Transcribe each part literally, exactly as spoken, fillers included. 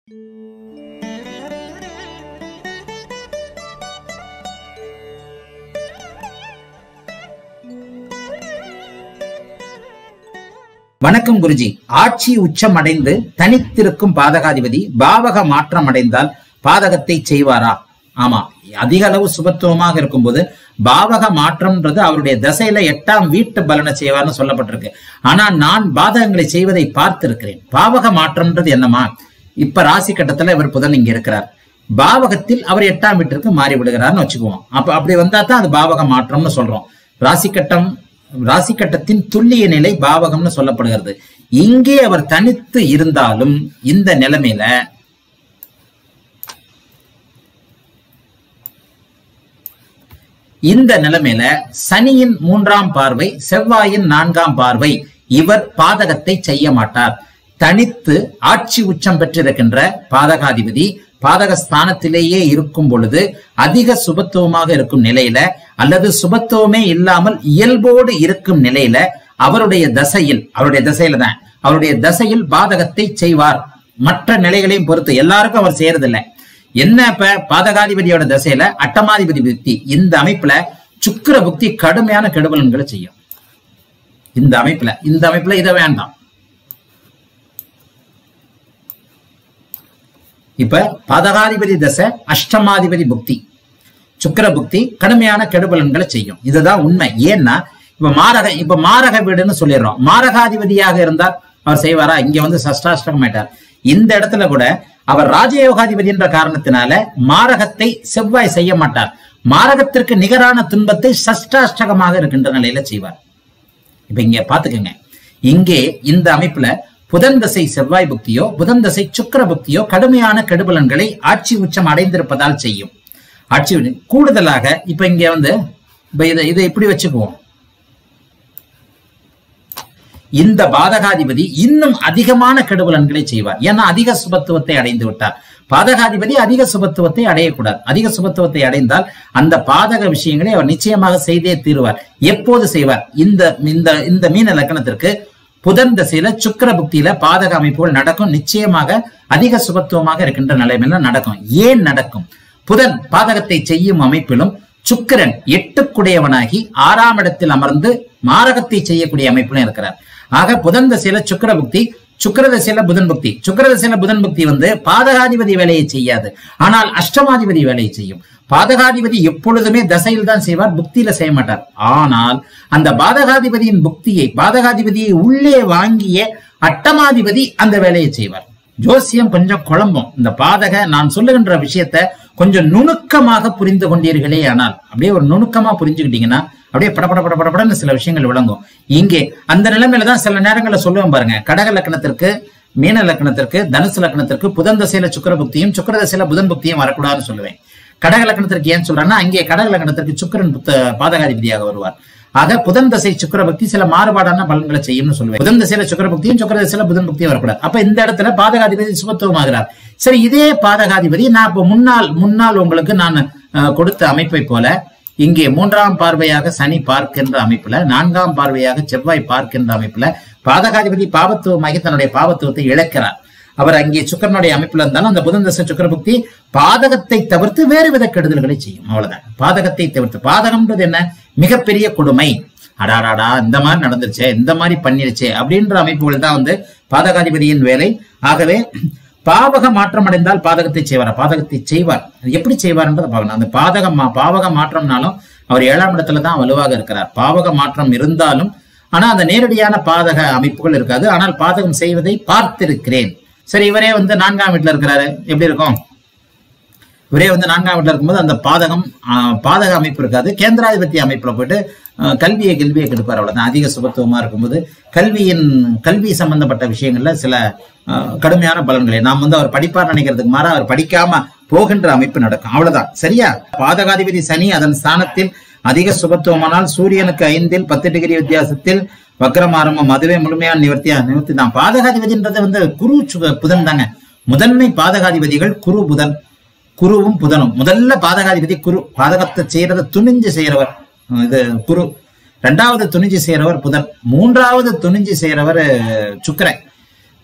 வணக்கம் குருஜி. ஆட்சி உச்சம் அடைந்து தனித்திருக்கும் பாதகாதிபதி பாவக மாற்றம் அடைந்தால் பாதகத்தை செய்வாரா? ஆமா, அதிக அளவு சுபத்துவமாக இருக்கும்போது பாவக மாற்றம்ன்றது அவருடைய தசையில எட்டாம் வீட்டு பலனை செய்வார்னு சொல்லப்பட்டிருக்கு. ஆனா நான் பாதகங்களை செய்வதை பார்த்திருக்கிறேன். பாவக மாற்றம்ன்றது என்னமா? இப்ப ராசி கட்டத்துல இவர் புதன் இங்க இருக்கிறார், பாவகத்தில் அவர் எட்டாம் வீட்டிற்கு மாறி விடுகிறார்னு வச்சுக்குவோம். அப்ப அப்படி வந்தா தான் அது பாவக மாற்றம்னு சொல்றோம். ராசி கட்டம் ராசி கட்டத்தின் துல்லிய நிலை பாவகம்னு சொல்லப்படுகிறது. இங்கே அவர் தனித்து இருந்தாலும் இந்த நிலைமையில இந்த நிலைமையில சனியின் மூன்றாம் பார்வை, செவ்வாயின் நான்காம் பார்வை, இவர் பாதகத்தை செய்ய மாட்டார். தனித்து ஆட்சி உச்சம் பெற்றிருக்கின்ற பாதகாதிபதி பாதக ஸ்தானத்திலேயே இருக்கும் பொழுது அதிக சுபத்துவமாக இருக்கும் நிலையில அல்லது சுபத்துவமே இல்லாமல் இயல்போடு இருக்கும் நிலையில அவருடைய தசையில் அவருடைய தசையில தான் அவருடைய தசையில் பாதகத்தை செய்வார். மற்ற நிலைகளையும் பொறுத்து எல்லாருக்கும் அவர் செய்யறதில்லை. என்ன இப்ப பாதகாதிபதியோட தசையில அட்டமாதிபதி புக்தி, இந்த அமைப்புல சுக்கிர புக்தி கடுமையான கெடுபலன்களை செய்யும். இந்த அமைப்புல இந்த அமைப்புல இதை வேண்டாம். இப்ப பாதகாதிபதி தசை அஷ்டமாதிபதி புக்தி, சுக்கிர புக்தி கடுமையான கெடுபலன்களை செய்யும். இதுதான் உண்மை. ஏன்னா இப்ப மாரக இப்ப மாரக வீடுன்னு சொல்லிடுறோம். மாரகாதிபதியாக இருந்தால் அவர் செய்வாரா? இங்க வந்து சஷ்டாஷ்டகம் ஆயிட்டார். இந்த இடத்துல கூட அவர் ராஜயோகாதிபதி என்ற காரணத்தினால மாரகத்தை செவ்வாய் செய்ய மாட்டார். மாரகத்திற்கு நிகரான துன்பத்தை சஷ்டாஷ்டகமாக இருக்கின்ற நிலையில செய்வார். இப்ப இங்க பாத்துக்கங்க, இங்கே இந்த அமைப்புல புதன் தசை செவ்வாய் புக்தியோ புதன் தசை சுக்கிர புக்தியோ கடுமையான கெடுபலன்களை ஆட்சி உச்சம் அடைந்திருப்பதால் செய்யும். ஆட்சி கூடுதலாக இப்ப இங்க வந்து இதை இதை இப்படி வச்சுக்குவோம். இந்த பாதகாதிபதி இன்னும் அதிகமான கெடுபலன்களை செய்வார். ஏன்னா அதிக சுபத்துவத்தை அடைந்து விட்டார். பாதகாதிபதி அதிக சுபத்துவத்தை அடையக்கூடாது. அதிக சுபத்துவத்தை அடைந்தால் அந்த பாதக விஷயங்களை அவர் நிச்சயமாக செய்தே தீருவார். எப்போது செய்வார்? இந்த இந்த மீன லக்னத்திற்கு புதன் தசையில சுக்கிர புக்தியில பாதக அமைப்புகள் நடக்கும். நிச்சயமாக அதிக சுபத்துவமாக இருக்கின்ற நிலைமையில நடக்கும். ஏன் நடக்கும்? புதன் பாதகத்தை செய்யும் அமைப்பிலும் சுக்கிரன் எட்டுக்குடையவனாகி ஆறாம் இடத்தில் அமர்ந்து மாரகத்தை செய்யக்கூடிய அமைப்பிலும் இருக்கிறார். ஆக புதன் தசையில சுக்கிர புக்தி, சுக்கிர தசையில புதன் புக்தி. சுக்கிர தசையில புதன் புக்தி வந்து பாதகாதிபதி வேலையை செய்யாது, ஆனால் அஷ்டமாதிபதி வேலையை செய்யும். பாதகாதிபதி எப்பொழுதுமே தசையில் தான் செய்வார், புக்தியில செய்ய மாட்டார். ஆனால் அந்த பாதகாதிபதியின் புக்தியை பாதகாதிபதியை உள்ளே வாங்கிய அட்டமாதிபதி அந்த வேலையை செய்வார். ஜோசியம் கொஞ்சம் குழம்பும். இந்த பாதக நான் சொல்லுகின்ற விஷயத்த கொஞ்சம் நுணுக்கமாக புரிந்து கொண்டீர்களே ஆனால், அப்படியே ஒரு நுணுக்கமா புரிஞ்சுக்கிட்டீங்கன்னா அப்படியே படப்பட பட படப்படன்னு சில விஷயங்கள் விளங்கும். இங்கே அந்த நிலைமையில தான் சில நேரங்களில் சொல்லுவேன் பாருங்க. கடக லக்னத்திற்கு, மீன லக்னத்திற்கு, தனுசு லக்னத்திற்கு புதன் தசையில சுக்கிர புக்தியும் சுக்கிர தசையில புதன் புக்தியும் வரக்கூடாதுன்னு சொல்லுவேன். கடக லக்னத்திற்கு ஏன் சொல்றேன்னா, அங்கே கடக லக்னத்திற்கு சுக்கிரன் பாதகாதிபதியாக வருவார். ஆக புதன் தசை சுக்கிர புக்தி சில மாறுபாடான பலன்களை செய்யும்னு சொல்லுவேன். புதன் தசையில சுக்கிர புக்தியும் சுக்கிர தசையில புதன் புக்தியும் வரக்கூடாது. அப்ப இந்த இடத்துல பாதகாதிபதி சுபத்துவமாகிறார். சரி, இதே பாதகாதிபதி நான் இப்ப முன்னால் முன்னால் உங்களுக்கு நான் கொடுத்த அமைப்பை போல இங்கே மூன்றாம் பார்வையாக சனி பார்க்கின்ற அமைப்புல, நான்காம் பார்வையாக செவ்வாய் பார்க்கின்ற அமைப்புல பாதகாதிபதி பாவத்துவமாகி தன்னுடைய பாவத்துவத்தை இழக்கிறார். அவர் அங்கே சுக்கரனுடைய அமைப்புல இருந்தாலும் அந்த புதன் தசை சுக்கிர புக்தி பாதகத்தை தவிர்த்து வேறு வித கெடுதல்களை செய்யும். அவ்வளவுதான். பாதகத்தை தவிர்த்து. பாதகம்ன்றது என்ன? மிகப்பெரிய கொடுமை. அடாடாடா இந்த மாதிரி நடந்துருச்சே, இந்த மாதிரி பண்ணிருச்சே அப்படின்ற அமைப்புகள் தான் வந்து பாதகாதிபதியின் வேலை. ஆகவே பாவக மாற்றம் அடைந்தால் பாதகத்தை செய்வார். பாதகத்தை செய்வார். எப்படி செய்வார்ன்றதை பார்க்கணும். அந்த பாதகம் பாவக மாற்றம்னாலும் அவர் ஏழாம் இடத்துல தான் வலுவாக இருக்கிறார். பாவக மாற்றம் இருந்தாலும் ஆனா அந்த நேரடியான பாதக அமைப்புகள் இருக்காது. ஆனால் பாதகம் செய்வதை பார்த்திருக்கிறேன். சரி, இவரே வந்து நான்காம் வீட்டுல இருக்கிறாரு, எப்படி இருக்கும்? இவரே வந்து நான்காம் வீட்டுல இருக்கும்போது அந்த பாதகம் பாதக அமைப்பு இருக்காது. கேந்திராதிபத்திய அமைப்புல போயிட்டு கல்வியை கல்வியை கெடுப்பார். அவ்வளவுதான். அதிக சுபத்துவமா இருக்கும்போது கல்வியின் கல்வி சம்பந்தப்பட்ட விஷயங்கள்ல சில கடுமையான பலன்களை நாம் வந்து அவர் படிப்பார் நினைக்கிறதுக்கு மாற அவர் படிக்காம போகின்ற அமைப்பு நடக்கும். அவ்வளவுதான். சரியா? பாதகாதிபதி சனி அதன் ஸ்தானத்தில் அதிக சுபத்துவமானால் சூரியனுக்கு ஐந்தில் பத்து டிகிரி வித்தியாசத்தில் வக்ரம் ஆரம்பம், அதுவே முழுமையான நிவர்த்தியா நிவர்த்தி தான். பாதகாதிபதின்றது வந்து குரு புதன் தாங்க. முதன்மை பாதகாதிபதிகள் குரு புதன். குருவும் புதனும். முதல்ல பாதகாதிபதி குரு. பாதகத்தை செய்யறத துணிஞ்சு செய்யறவர் இது குரு. இரண்டாவது துணிஞ்சு செய்யறவர் புதன். மூன்றாவது துணிஞ்சு செய்யறவர் சுக்கிரன்.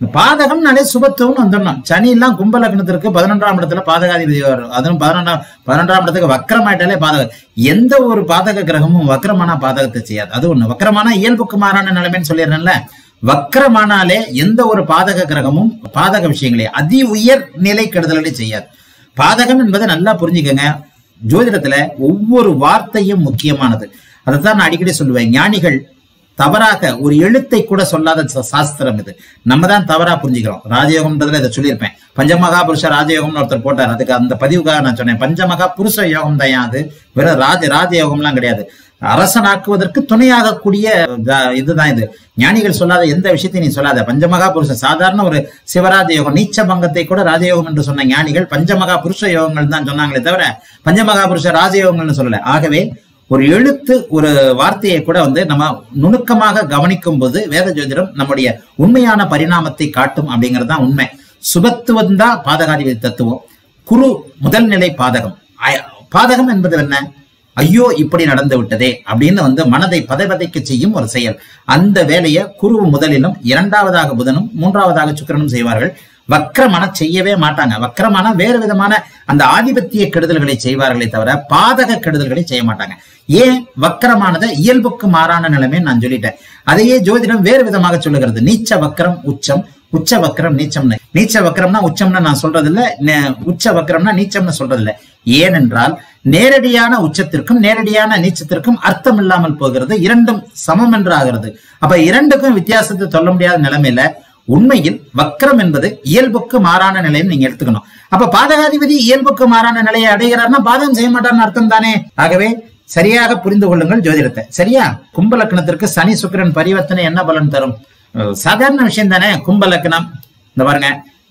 பாதகம்னாலே சுபத்துவம்னு வந்துடணும். சனி எல்லாம் கும்ப லக்னத்திற்கு பதினொன்றாம் இடத்துல பாதகாதிபதி வரும். அதுவும் பதினொன்றாம் பதினொன்றாம் இடத்துக்கு வக்கரமாயிட்டாலே பாதகம். எந்த ஒரு பாதக கிரகமும் வக்கரமான பாதகத்தை செய்யாது. அது ஒண்ணு. வக்கரமான இயல்புக்கு மாறான நிலைமைன்னு சொல்லிடுறேன்ல. வக்கரமானாலே எந்த ஒரு பாதக கிரகமும் பாதக விஷயங்களே அதி உயர் நிலை கெடுதல்களை செய்யாது. பாதகம் என்பதை நல்லா புரிஞ்சுக்கங்க. ஜோதிடத்துல ஒவ்வொரு வார்த்தையும் முக்கியமானது. அதைத்தான் நான் அடிக்கடி சொல்லுவேன். ஞானிகள் தவறாக ஒரு எழுத்தை கூட சொல்லாத சாஸ்திரம் இது. நம்ம தான் தவறா புரிஞ்சுக்கிறோம். ராஜயோகம்ன்றதுல இதை சொல்லியிருப்பேன். பஞ்சமகா புருஷ ராஜயோகம்னு ஒருத்தர் போட்டார். அதுக்கு அந்த பதிவுக்காக நான் சொன்னேன். பஞ்சமகா புருஷ யோகம் தான் அது. வெறும் ராஜ ராஜயோகம்லாம் கிடையாது. அரசனாக்குவதற்கு துணையாகக்கூடிய இதுதான் இது. ஞானிகள் சொல்லாத எந்த விஷயத்தையும் நீ சொல்லாத. பஞ்சமகா புருஷ சாதாரண ஒரு சிவராஜ யோகம், நீச்ச பங்கத்தை கூட ராஜயோகம் என்று சொன்ன ஞானிகள் பஞ்சமகா புருஷ யோகங்கள் தான் சொன்னாங்களே தவிர பஞ்சமகா புருஷ ராஜயோகங்கள்னு சொல்லல. ஆகவே ஒரு எழுத்து ஒரு வார்த்தையை கூட வந்து நம்ம நுணுக்கமாக கவனிக்கும் போது வேத ஜோதிடம் நம்முடைய உண்மையான பரிணாமத்தை காட்டும் அப்படிங்கிறது தான் உண்மை. சுபத்துவம் தான் பாதகாதிபதி தத்துவம். குரு முதல் நிலை பாதகம். பாதகம் என்பது என்ன? ஐயோ இப்படி நடந்து விட்டதே அப்படின்னு வந்து மனதை பதைபதைக்க செய்யும் ஒரு செயல். அந்த வேலையை குரு முதலிலும் இரண்டாவதாக புதனும் மூன்றாவதாக சுக்கிரனும் செய்வார்கள். வக்கரமான செய்யவே மாட்டாங்க. வக்கரமான வேறு விதமான அந்த ஆதிபத்திய கெடுதல்களை செய்வார்களே தவிர பாதக கெடுதல்களை செய்ய மாட்டாங்க. ஏன்? வக்கரமானதை இயல்புக்கு மாறான நிலைமை நான் சொல்லிட்டேன். அதையே ஜோதிடம் வேறு விதமாக சொல்லுகிறது. நீச்ச வக்கரம் உச்சம், உச்ச வக்கரம் நீச்சம்னு. நீச்ச வக்கரம்னா உச்சம்னு நான் சொல்றது இல்ல, உச்ச வக்கரம்னா நீச்சம்னு சொல்றது இல்ல. ஏனென்றால் நேரடியான உச்சத்திற்கும் நேரடியான நீச்சத்திற்கும் அர்த்தம் இல்லாமல் போகிறது. இரண்டும் சமம் என்று ஆகிறது. அப்ப இரண்டுக்கும் வித்தியாசத்தை சொல்ல முடியாத நிலைமையில உண்மையில் வக்கரம் என்பது இயல்புக்கு மாறான நிலைன்னு நீங்க எடுத்துக்கணும். அப்ப பாதகாதிபதி இயல்புக்கு மாறான நிலையை அடைகிறார்னா பாதகம் செய்ய மாட்டார்னு அர்த்தம் தானே. ஆகவே சரியாக புரிந்து கொள்ளுங்கள் ஜோதிடத்தை. சரியா? கும்ப லக்னத்திற்கு சனி சுக்கிரன் பரிவர்த்தனை என்ன பலன் தரும்? சாதாரண விஷயம் தானே. கும்ப லக்னம் இந்த பாருங்க,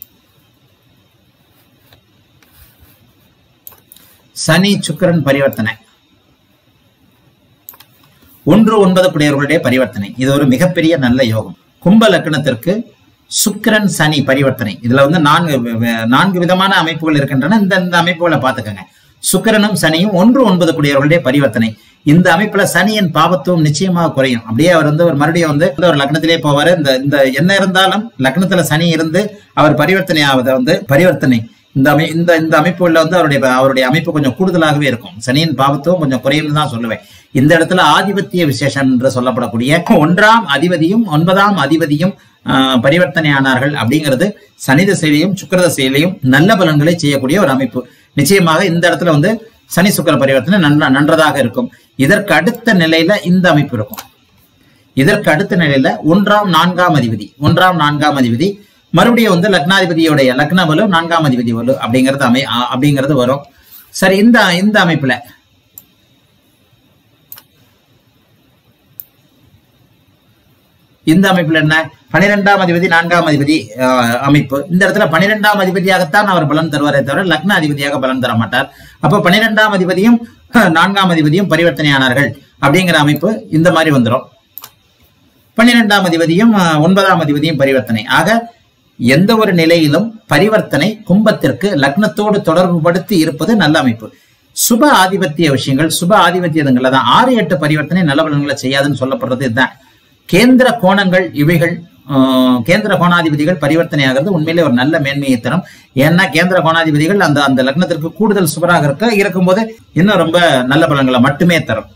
சனி சுக்கிரன் பரிவர்த்தனை ஒன்று ஒன்பது குடையவர்களுடைய பரிவர்த்தனை. இது ஒரு மிகப்பெரிய நல்ல யோகம். கும்ப லக்னத்திற்கு சுக்கிரன் சனி பரிவர்த்தனை. இதுல வந்து நான்கு நான்கு விதமான அமைப்புகள் இருக்கின்றன. இந்த இந்த அமைப்புகளை பார்த்துக்கங்க. சுக்கிரனும் சனியும் ஒன்று ஒன்பது குடையவர்களுடைய பரிவர்த்தனை. இந்த அமைப்புல சனியின் பாவத்துவம் நிச்சயமாக குறையும். அப்படியே அவர் வந்து ஒரு மறுபடியும் வந்து ஒரு லக்னத்திலே போவாரு. இந்த இந்த என்ன இருந்தாலும் லக்னத்துல சனி இருந்து அவர் பரிவர்த்தனை ஆவதை வந்து பரிவர்த்தனை இந்த அமை இந்த இந்த அமைப்புல வந்து அவருடைய அவருடைய அமைப்பு கொஞ்சம் கூடுதலாகவே இருக்கும். சனியின் பாவத்துவம் கொஞ்சம் குறையும் தான் சொல்லுவேன். இந்த இடத்துல ஆதிபத்திய விசேஷம் என்று சொல்லப்படக்கூடிய ஒன்றாம் அதிபதியும் ஒன்பதாம் அதிபதியும் பரிவர்த்தனை ஆனார்கள் அப்படிங்கிறது சனி திசையிலையும் சுக்கிர திசையிலையும் நல்ல பலன்களை செய்யக்கூடிய ஒரு அமைப்பு. நிச்சயமாக இந்த இடத்துல வந்து சனி சுக்கிர பரிவர்த்தனை நன்ற நன்றதாக இருக்கும். இதற்கு அடுத்த நிலையில இந்த அமைப்பு இருக்கும். இதற்கு அடுத்த நிலையில ஒன்றாம் நான்காம் அதிபதி ஒன்றாம் நான்காம் அதிபதி மறுபடியும் வந்து லக்னாதிபதியோடைய லக்ன வலு நான்காம் அதிபதி வலு அப்படிங்கிறது அமை அப்படிங்கிறது வரும். சரி, இந்த இந்த அமைப்புல இந்த அமைப்புல என்ன? பனிரெண்டாம் அதிபதி நான்காம் அதிபதி அமைப்பு. இந்த இடத்துல பனிரெண்டாம் அதிபதியாகத்தான் அவர் பலன் தருவாரே தவிர லக்ன அதிபதியாக பலன் தர மாட்டார். அப்ப பனிரெண்டாம் அதிபதியும் நான்காம் அதிபதியும் பரிவர்த்தனையானார்கள் அப்படிங்கிற அமைப்பு இந்த மாதிரி வந்துடும். பன்னிரெண்டாம் அதிபதியும் ஒன்பதாம் அதிபதியும் பரிவர்த்தனை. ஆக எந்த ஒரு நிலையிலும் பரிவர்த்தனை கும்பத்திற்கு லக்னத்தோடு தொடர்பு படுத்தி இருப்பது நல்ல அமைப்பு. சுப ஆதிபத்திய விஷயங்கள் சுப ஆதிபத்தியங்கள்ல தான் ஆறு எட்டு பரிவர்த்தனை நல்ல பலன்களை செய்யாதுன்னு சொல்லப்படுறது இதுதான். கேந்திர கோணங்கள் இவைகள் கேந்திர கோணாதிபதிகள் பரிவர்த்தனை ஆகிறது உண்மையிலே ஒரு நல்ல மேன்மையை தரும். ஏன்னா கேந்திர கோணாதிபதிகள் அந்த அந்த லக்னத்திற்கு கூடுதல் சுபராக இருக்க இருக்கும்போது இன்னும் ரொம்ப நல்ல பலன்களை மட்டுமே தரும்.